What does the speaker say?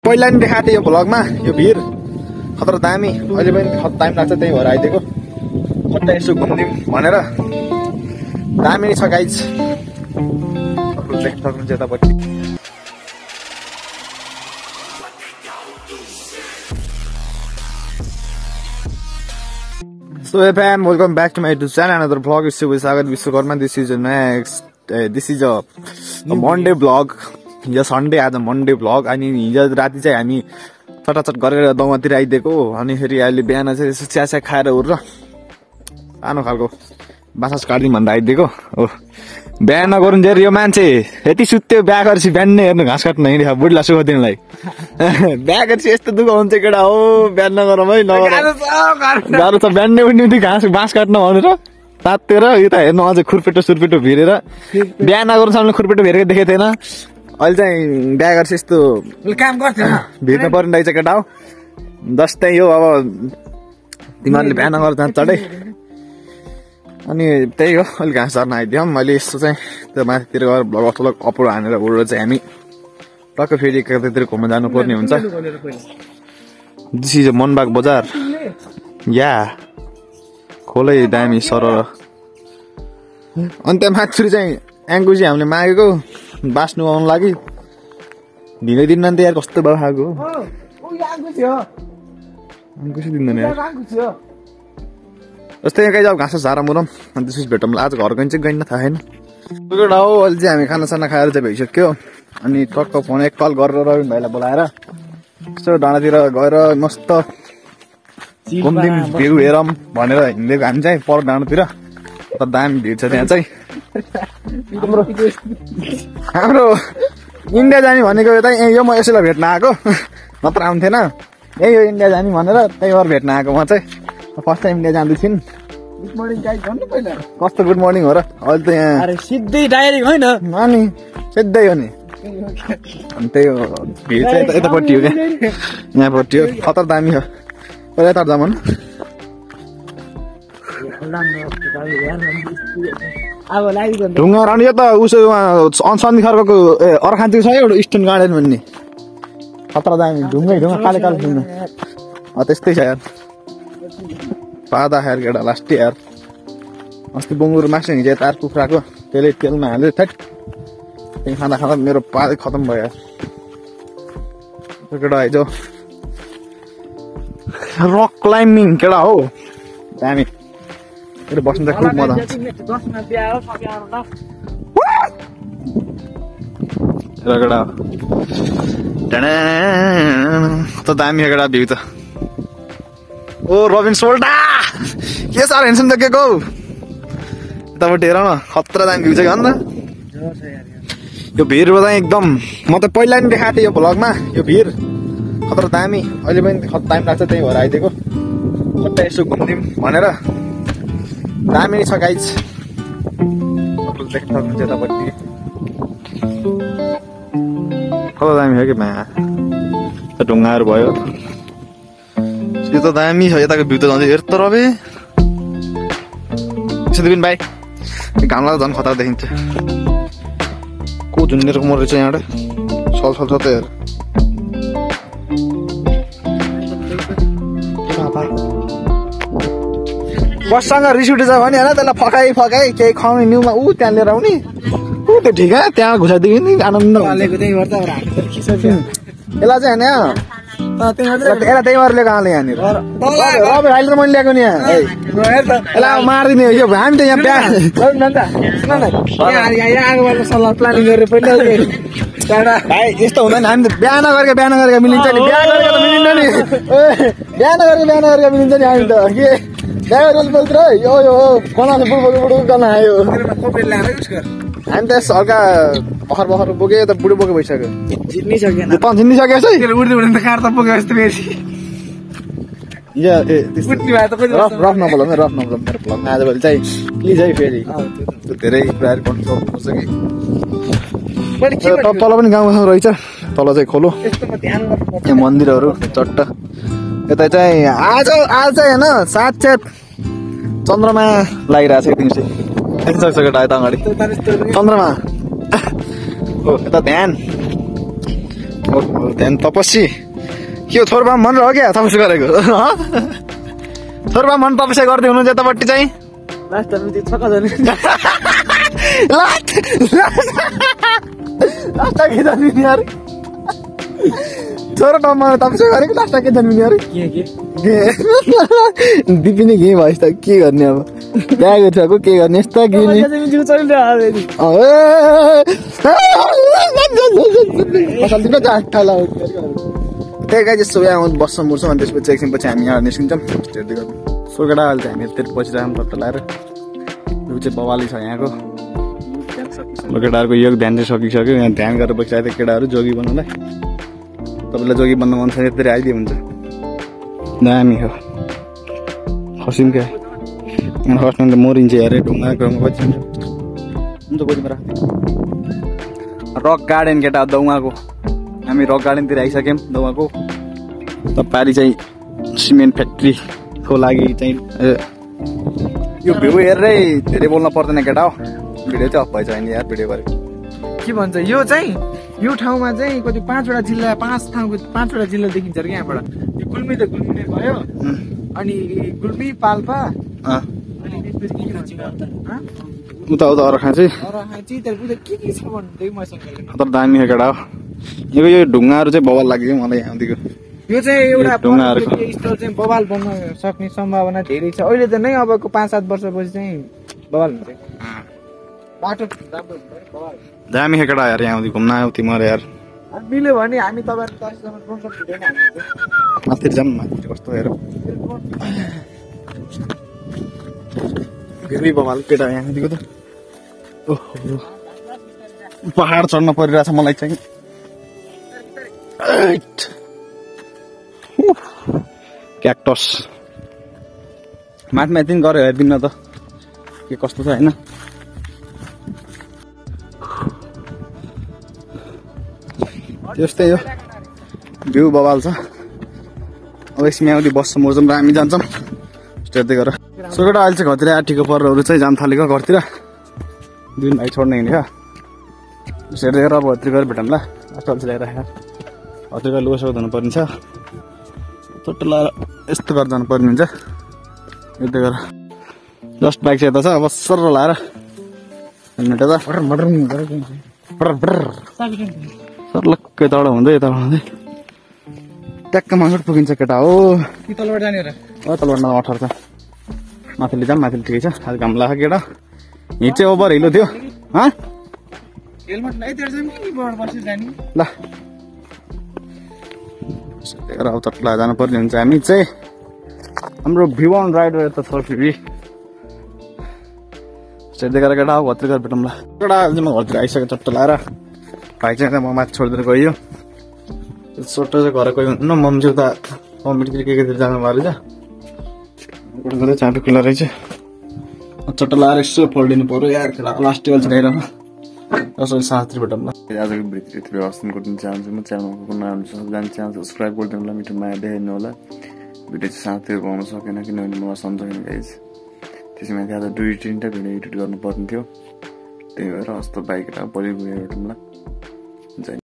पहिला नि देखाएको थिएँ यो भ्लगमा यो भिर खतरा दामी अहिले पनि टाइम लाग्छ त्यही भएर आइदिएको कतै यसो घुम्दिउँ भनेर दामी छ गाइज देख्न सक्नुहुन्छ यतापट्टि So hey fam, welcome back to my YouTube channel. Another vlog is with Sagar Vishwakarma. This is a Monday vlog. Yeah Sunday आज Monday vlog. अनि हिजो राति चाहिँ हामी चटाचट गरेर दौमातिर आइदिएको अनि फेरि अहिले बिहान चाहिँ यसो चिया चिया खाएर उर्र सानो खालको बासास काट्दिउँ भनेर आइदिएको हो बिहान नगरुन्जेर यो मान्छे यति सुत्यो बिहा गरेपछि बिहान नै हेर्नु घाँस काट्न हिँडेको बुढीलाई सुगाउदिनलाई बिहा गरेपछि यस्तो दुःख हुन्छ केटा हो बिहान नगरौँ है गाह्रो छ बिहान नै उठ्ने घाँस बाँस काट्न भनेर तातेर यता हेर्नु अझै खुर्पेटो सुर्पेटो भिरेर बिहा नगर्नु सामने खुर्पेटो भिरेको देखेको थिएन अहिले चाहिँ बिहा गरेपछि यस्तो काम गर्थ्यो भिर्नु पर्ने रहेछ केटा हो जस्तै यो अब तिमीहरूले बिहा नगर जान्छ चढै अनि त्यही हो अलिक घाँस झर्न आइदिउँ मैले यस्तो चाहिँ त्यो माथितिर गएर भ्लग अपलोड हानेर उडेर चाहिँ हामी टक्क फेरि एकातिर घुम्न जानुपर्ने हुन्छ दिस इज मनबाग बजार या खोलै दामी सर अनि त्यहाँ माथि चाहिँ एङ्कुसी हामीले मागेको बाँच्नु आउनु लागि ढिलै दिन त यार कस्तो भयो खाएको एङ्कुसी दिँदैन जस्तै यहाँ कहीँ जाऊ घाँस झारा मुरम अनि त्यसपछि भेटौँ आज घर गइन्छ गइन थाहा छैन एउटा हो अहिले चाहिँ हामी खानासाना खाएर चाहिँ भइसक्यो अनि टक्क फोन एक कल गरेर रविन भाइलाई बोलाएर यसो डाँडातिर गएर मस्त घुम्दिउँ भ्यू हेरौँ भनेर हिँडेको हामी चाहिँ पर डाँडातिर त दामी भिड छ त्यहाँ चाहिँ हाम्रो इन्डिया जाने भनेको यता यो म यसैलाई भेट्न आएको नत्र आउँथेन यही हो इन्डिया जाने भनेर त्यही भएर भेट्न आएको म चाहिँ फर्स्ट टाइम इन्डिया जाँदैछु गुड मर्निङ गाइस भन्नु पहिला कस्तो गुड मर्निङ हो र अहिले त यहाँ अरे सिधै डाइरेक्ट होइन अनि सिधै हो नि अनि त्यही हो भिड चाहिँ यतापट्टि हो क्या यहाँपट्टि हो खतर दामी हो पहिला यता जाऊँ ढुङ्गा रहने यो त उसो सन्धि खर्कको अर्खान्तीको छ एउटा स्टोन गार्डन भन्ने खतरा दामी ढुङ्गै ढुङ्गा काले काले ढुङ्गा त्यस्तै छ यार पादा यार केटा लास्टै यार अस्ति बङ्गुर मासु हिजो तार कुखुराको त्यसले तेलमा हाल्यो थैट त्यही खाँदा खाँदा मेरो पादै खतम भयो यार केटा हिजो रक क्लाइम्बिङ केटा हो दामी बस्नु त खुब मजा त दामी केटा भ्यू त ओ रबिन सोल्टा के साह्रो हेर्छौँ त के गौ यतापट्टि हेर न खतरा दामी भ्यू छ कि अन्त यो भिर चाहिँ एकदम म त पहिला नि देखाएको थिएँ यो भ्लगमा यो भिर खतरा दामी अहिले पनि टाइम लाग्छ त्यही भएर आइदिएको कतै यसो घुम्दिउँ भनेर दामी छ गाइज देख्न सक्नुहुन्छ यतापट्टि कता दामी हो कि मा ढुङ्गाहरू भयो यो त दामी छ यताको भ्यू त झन् हेर त रबे सुदिन भाइ घामलाई त झन् खतरा देखिन्छ को झुन्डेरको मरेको छ यहाँबाट सल छ त हेर बससँग रिस उठेछ भने होइन त्यसलाई फकाइ केही खुवाउने न्युमा ऊ त्यहाँ लिएर आउने ऊ त्यो ठिक त्यहाँ घुसाइदियो नि आनन्द यसलाई चाहिँ होइन यसलाई त्यही भएर लिएको आले यहाँनिर रबे अहिले त मैले ल्याएको नि यहाँ यसलाई मारिदिने हो हामी त यहाँ सल्लाह प्लानिङ गरेर पहिला भाइ यस्तो हुँदैन हामी त बिहान गरेर मिलिन्छ नि बिहान गरेर मिलिन्छ नि बिहान गरेर मिलिन्छ नि हामी त के बोल्छ यो कनाले बुढो गर्न आयो हामी त हल्का भर्खर बोक्यो त बुढो बोक्यो भइसक्यो झिन्निसकेको रफ नबोल मेरो भ्लगमा आजभोलि चाहिँ प्लिज है फेरि धेरै कुराहरू कन्ट्रोल गर्नुपर्छ कि तल पनि गाउँमा रहेछ तल चाहिँ खोलो यहाँ मन्दिरहरू चट्ट यता चाहिँ आज चाहिँ होइन साक्षात चन्द्रमा लागिरहेको छ दिउँसो देख्न सक्छ केटा यता अगाडि चन्द्रमा हो यता ध्यान त्यहाँदेखि तपस्वी के हो थोरमा मन रह्यो क्या तपस्या गरेको थोरमा मन तपस्या गर्दै हुनुहुन्छ यतापट्टि चाहिँ लास्ट टाइम त्यो छक्का जाने लास्ट के जान्ने यार छोरो ठाउँमा तपस्या गरेको लास्ट के जान्ने यार के दिपिने के भयो त के गर्ने अब बिहा गरिसकेको के गर्ने यस्तो के त्यही गाई जस्तो यहाँ बस्छ मुर्छ अनि त्यसपछि एकछिनपछि हामी यहाँ निस्किन्छौँ हेर्दै गर्नु सोकेटा अहिले चाहिँ हामी यति पछि राख्नु तत्त लगाएर यो चाहिँ बवाली छ यहाँको केटाहरूको योग ध्यान चाहिँ सकिसक्यो यहाँ ध्यान गरेर बसिरहेको थियो केटाहरू जोगी बन्नुलाई तपाईँलाई जोगी बन्न मन छ यति आइदियो हुन्छ दामी हो खसिम क्या फर्स्टमा त मरिन्छ अरे ढुङ्गाको कति हुन्छ गोजीमा राख्थ्यो रक गार्डन केटा दौवाको हामी रक गार्डनतिर आइसक्यौँ दौवाको त पारी चाहिँ सिमेन्ट फ्याक्ट्रीको लागि चाहिँ यो भ्यू हेरेरै धेरै बोल्न पर्दैन केटा हो भिडियो चाहिँ अफ भएछ अहिले यार भिडियो गरेको के भन्छ यो चाहिँ यो ठाउँमा चाहिँ कति 5वटा जिल्ला 5वटा जिल्ला देखिन्छ अरे यहाँबाट यो गुल्मी त गुल्मी नै भयो अनि गुल्मी पाल्पा उता अर्खा चाहिँ के छ भन्दै मसँग तर दामी हो केटा हो यो ढुङ्गाहरू चाहिँ बवाल लाग्यो मलाई यहाँदेखिको यो चाहिँ एउटा ढुङ्गाहरूको स्थल चाहिँ बवाल बन्न सक्ने सम्भावना धेरै छ अहिले त नै अबको 5-7 वर्षपछि चाहिँ बवाल हुन्छ बाटो राम्रो बवाल दामी हो केटा यार यहाँदेखि घुम्न आयो तिमीहरू यार मिल्यो भने हामी तपाईँहरू माथि जाऊँ माथि कस्तो हेर फेरि बवाल केटा यहाँदेखिको त ओहो पहाड चढ्न परिरहेछ मलाई चाहिँ क्याक्टस माथि माथि गऱ्यो हेरिदिनु न त के कस्तो छ होइन त्यस्तै हो भ्यू बवाल छ अब एकछिन यहाँदेखि बस्छ मोर्छौँ र हामी जान्छौँ हेर्दै गर सोकेटा अहिले चाहिँ घरतिर आँटीको परहरू चाहिँ जान थालेको घरतिर 2 भाइ छोड्ने हिँड्यो हेर्दै गर अब घरतिर गएर भेटौँ ल लास्ट अल्छी ल्याइराखेर घरतिर गएर लुगा धुनु पर्ने छ चोटो लगाएर यस्तो गरेर जानु पर्ने हुन्छ हेर्दै गर जस्ट बाइक चाहिँ यता छ अब सर लाएर हेलमेट यता सर लक्कै तल हुँदै यता हुँदै ट्याक्क मान्छे पुगिन्छ केटा हो तलबाट जाने तलबाट 18 छ माथिले जाऊँ माथिले ठिकै छ आज घाम लाग्छ केटा हिँड चाहिँ ओभर हिलो थियो हेलमेट लगाइदिएर जाने कि बड बसेर जाने ल अब तट्ला जानु पर्ने हुन्छ हामी चाहिँ हाम्रो भ्यू अन राइडर यता छ फेरि हेर्दै गरेर केटा हो घरतिर गएर भेटौँ ल केटा अहिले म घरतिर आइसकेँ चट्ट लाएर भाइ चाहिँ म माथि छोडिदिएर गयो छोटो चाहिँ घर गयो न मम्मी चाहिँ उता कम्पिटीतिर केतिर जानु भएको रहेछ चाँपी खुल्ला रहेछ चट्ट लाएर यसो पल्टिनु पऱ्यो यार लास्ट टेबल चाहिँ ल्याएर कसरी साथी भेटौँ ल आजको भित्र यति व्यवस्था गरिदिनु चाहन्छु म च्यानलको नाम सबजना च्यानल सब्सक्राइब गरिदिनु होला मिठो माया देखाइदिनु होला भिडियो चाहिँ साथीहरू पाउन सकेन किनभने मलाई सम्झाउनु गाइज त्यसैमाथि आज 2-3टा भिडियो एडिट गर्नुपर्ने थियो त्यही भएर अस्ति बाइक भोलि गएर भेटौँ ल